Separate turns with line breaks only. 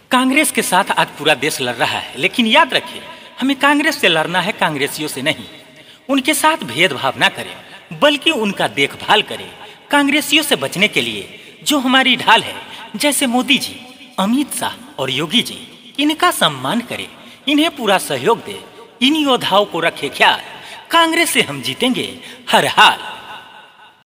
कांग्रेस के साथ आज पूरा देश लड़ रहा है, लेकिन याद रखिए हमें कांग्रेस से लड़ना है, कांग्रेसियों से नहीं। उनके साथ भेदभाव ना करें, बल्कि उनका देखभाल करें। कांग्रेसियों से बचने के लिए जो हमारी ढाल है, जैसे मोदी जी, अमित शाह और योगी जी, इनका सम्मान करें, इन्हें पूरा सहयोग दे, इन योद्धाओं को रखे ख्याल। कांग्रेस से हम जीतेंगे हर हाल।